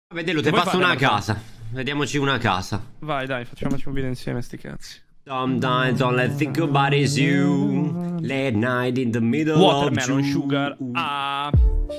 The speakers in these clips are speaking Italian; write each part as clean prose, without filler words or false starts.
Vediamo, ti passo una casa. Vediamoci una casa. Vai, dai, facciamoci un video insieme, sti cazzi. Sometimes all I think about is you. Late night in the middle Watermelon of June. Sugar. Ah.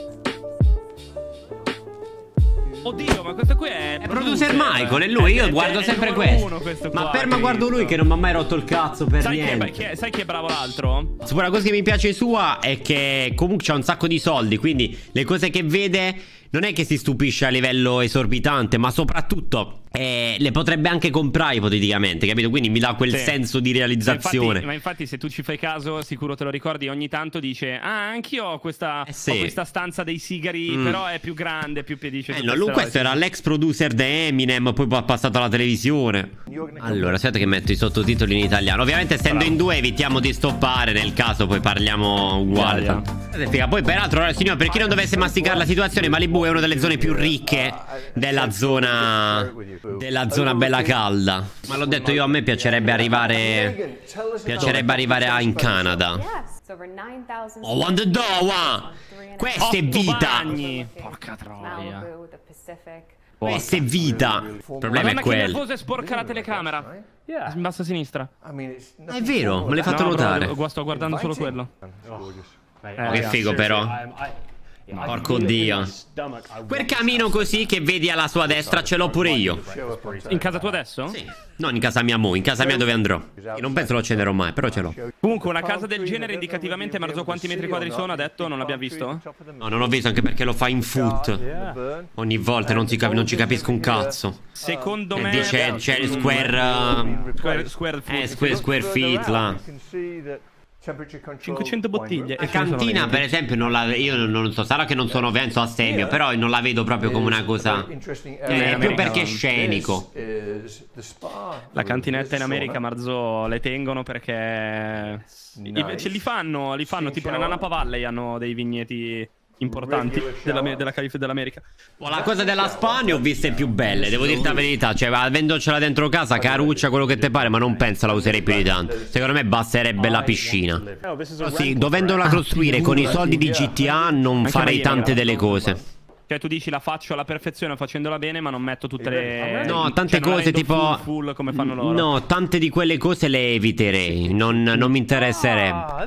Oddio, ma questo qui è Producer Michael, è lui, io guardo sempre questo. Ma ferma, guardo lui che non mi ha mai rotto il cazzo per niente. Sai chi è bravo l'altro? Una cosa che mi piace sua è che comunque c'ha un sacco di soldi, quindi le cose che vede non è che si stupisce a livello esorbitante, ma soprattutto le potrebbe anche comprare ipoteticamente, capito? Quindi mi dà quel senso di realizzazione. Ma infatti se tu ci fai caso, sicuro te lo ricordi, ogni tanto dice: ah, anch'io ho questa, ho questa stanza dei sigari, però è più grande, più piedice. No, lui questo era l'ex producer di Eminem, poi è passato alla televisione. Allora, aspetta che metto i sottotitoli in italiano. Ovviamente essendo in due evitiamo di stoppare, nel caso poi parliamo uguale. Poi peraltro, signora, per chi non dovesse masticare la situazione, Malibu è una delle zone più ricche della zona bella calda. Ma l'ho detto io, a me piacerebbe arrivare in Canada. Oh, want the door, questa è vita. Porca troia. Questa è vita. Il problema è quello. Che nervoso, sporca la telecamera. In basso a sinistra. È vero, me l'hai fatto notare. Sto guardando solo quello. Che figo però. Porco dio. Quel camino così che vedi alla sua destra ce l'ho pure io. In casa tua adesso? Sì. Non in casa mia mo, in casa mia dove andrò. Io non penso lo accenderò mai, però ce l'ho. Comunque una casa del genere indicativamente, Marzo, quanti metri quadri sono? Ha detto? Non l'abbiamo visto? No, non ho visto, anche perché lo fa in foot. Ogni volta non ci capisco un cazzo. Secondo me c'è il square feet là. 500 bottiglie. La cantina per esempio io non so, sarà che non sono penso astemio, però non la vedo proprio come una cosa più perché è scenico. La cantinetta in America, Marzo, le tengono perché li fanno tipo nella Napa Valley, hanno dei vigneti importanti dell'America. La cosa della spa ne ho viste più belle, devo dirti la verità. Cioè, avendocela dentro casa, caruccia, quello che te pare, ma non penso la userei più di tanto. Secondo me basterebbe la piscina. Sì, dovendola costruire con i soldi di GTA non farei tante delle cose. Cioè tu dici la faccio alla perfezione facendola bene, ma non metto tutte le... No, tante cose tipo... full come fanno loro. No, tante di quelle cose le eviterei. Non mi interesserebbe.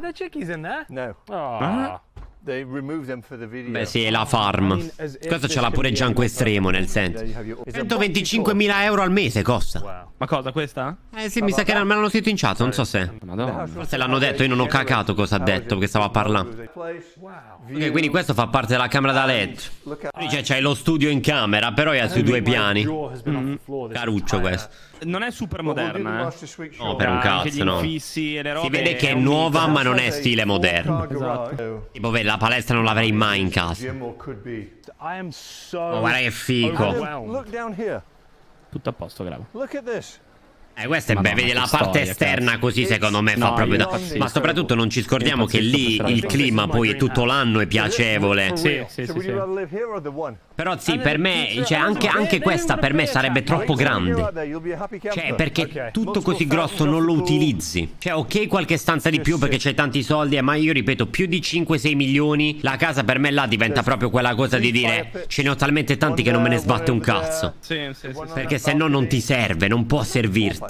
Beh sì, è la farm. Questo ce l'ha pure Gianco Estremo, nel senso 125.000 euro al mese costa. Ma cosa, questa? Sì, mi sa che me l'hanno scritto in chat, non so se forse l'hanno detto, io non ho cacato cosa ha detto, perché stava parlando. Ok, quindi questo fa parte della camera da letto. Cioè c'hai lo studio in camera, però è sui due piani. Caruccio questo. Non è super moderna, No, per un cazzo, no. Si vede che è nuova, ma non è stile moderno. Esatto. Tipo, vedi, la palestra non l'avrei mai in casa. Oh, guarda che figo. Tutto a posto, Gravo. Questa è bella, vedi la parte esterna così secondo me fa proprio da... Ma soprattutto non ci scordiamo che lì il clima poi tutto l'anno è piacevole. Sì. Però sì, per me, cioè anche questa per me sarebbe troppo grande. Cioè, perché tutto così grosso non lo utilizzi. Cioè, ok, qualche stanza di più perché c'hai tanti soldi, ma io ripeto, più di 5-6 milioni, la casa per me là diventa proprio quella cosa di dire ce ne ho talmente tanti che non me ne sbatte un cazzo. Perché se no non ti serve, non può servirti.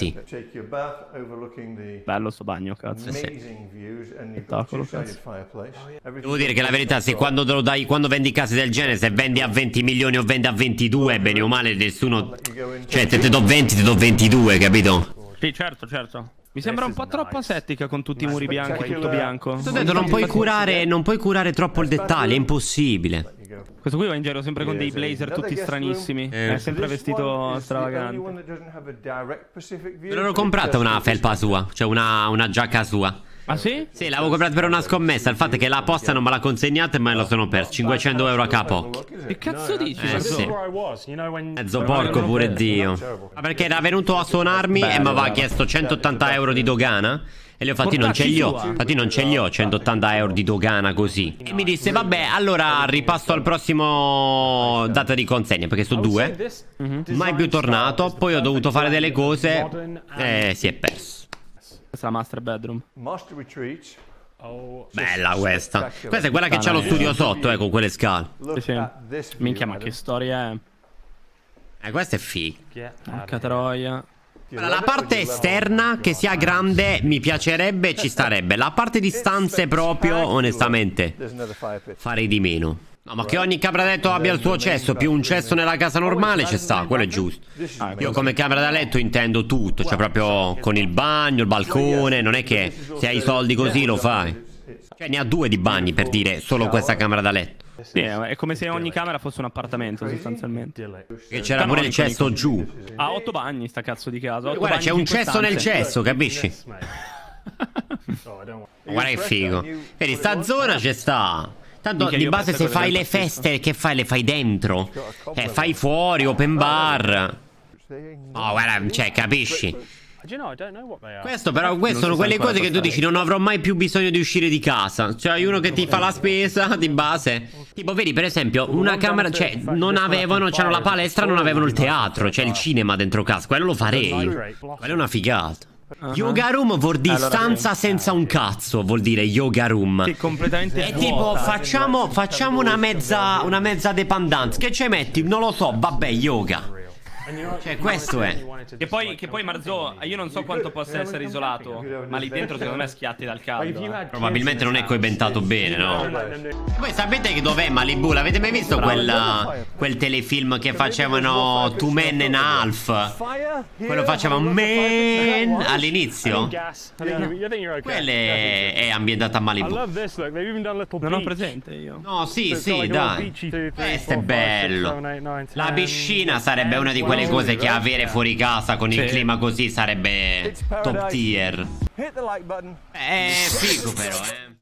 Bello sto bagno, cazzo. Spettacolo, cazzo. Devo dire che la verità, se quando vendi case del genere, se vendi a 20 milioni o vendi a 22, bene o male nessuno... Cioè, te do 20, te do 22, capito? Sì, certo. Mi sembra un po' troppo asettica con tutti i muri bianchi, tutto bianco. Ti ho detto, non puoi curare troppo il dettaglio, è impossibile. Questo qui va in giro sempre con dei blazer tutti stranissimi. È sempre vestito stravagante. Non ho comprata una felpa sua, cioè una giacca sua. Ah sì? Sì, l'avevo comprata per una scommessa. Il fatto è che la posta non me l'ha consegnata e me lo sono perso. 500 euro a capo. Che cazzo dici? Sì. Mezzo porco pure Dio. Ma perché era venuto a suonarmi e mi aveva chiesto 180 euro di dogana. E gli ho fatto, non ce li ho. Infatti non ce li ho 180 euro di dogana così. E mi disse, vabbè, allora ripasso al prossimo data di consegna, perché sono due. Mai più tornato. Poi ho dovuto fare delle cose e si è perso. Questa è la master bedroom. Bella questa. Questa è quella che c'ha lo studio sotto, con quelle scale. Sì. Minchia, ma che storia è? Questo è figo. Porca troia. Allora, la parte esterna che sia grande mi piacerebbe, ci starebbe. La parte di stanze proprio, onestamente, farei di meno. No, ma che ogni camera da letto abbia il suo cesso, più un cesso nella casa normale, ci sta, quello è giusto. Io come camera da letto intendo tutto, cioè proprio con il bagno, il balcone, non è che se hai i soldi così lo fai. Cioè ne ha 2 di bagni, per dire, solo questa camera da letto. Sì, è come se ogni camera fosse un appartamento sostanzialmente. E c'era pure il cesso giù. Ha 8 bagni sta cazzo di casa. Guarda, c'è un cesso nel cesso, capisci? Guarda che figo. Vedi, sta zona c'è sta. Tanto di base se fai le feste, che fai? Le fai dentro. Fai fuori, open bar. Oh, guarda, cioè, capisci? Questo però, queste sono quelle cose che tu dici non avrò mai più bisogno di uscire di casa. Cioè hai uno che ti fa la spesa di base. Tipo vedi per esempio una camera, cioè non avevano, c'hanno la palestra, non avevano il teatro, c'è il cinema dentro casa. Quello lo farei. Quella è una figata. Yoga room vuol dire stanza senza un cazzo, vuol dire yoga room. Che completamente è tipo facciamo una mezza dependance. Che ci metti? Non lo so, vabbè, yoga. Cioè questo è. Che poi Marzo, io non so quanto possa essere isolato, ma lì dentro secondo me schiatti dal caldo. Probabilmente non è coibentato bene, no? Voi sapete che dov'è Malibu? L'avete mai visto quel telefilm che facevano Two Men and a Half? Quello faceva Man all'inizio? Quello è ambientato a Malibu. Non ho presente io. No, sì, dai. Questo è bello. La piscina sarebbe una di quelle cose che avere fuori casa con il clima così sarebbe top tier. Figo però,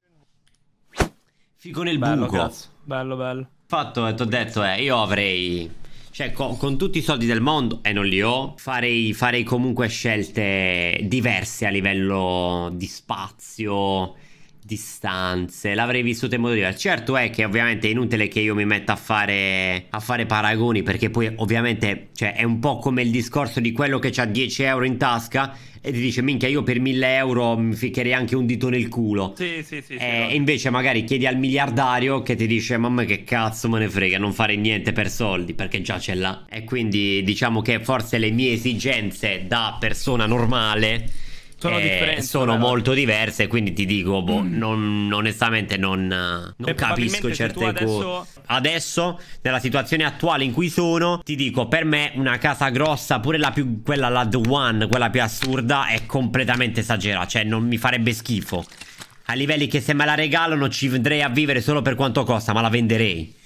figo nel buco. Bello. Fatto, ti ho detto, io avrei, cioè con tutti i soldi del mondo, e non li ho, farei comunque scelte diverse a livello di spazio, distanze, l'avrei vissuto in modo diverso. Certo è che ovviamente è inutile che io mi metta a fare paragoni, perché poi ovviamente, cioè, è un po' come il discorso di quello che c'ha 10 euro in tasca e ti dice minchia io per 1000 euro mi ficcherei anche un dito nel culo. Sì, e invece magari chiedi al miliardario che ti dice mamma che cazzo me ne frega, non fare niente per soldi perché già ce l'ha. E quindi diciamo che forse le mie esigenze da persona normale sono molto diverse, quindi ti dico, onestamente non capisco certe cose. Adesso, nella situazione attuale in cui sono, ti dico, per me una casa grossa, pure quella la The One, quella più assurda, è completamente esagerata, cioè non mi farebbe schifo. A livelli che se me la regalano ci andrei a vivere solo per quanto costa, ma la venderei.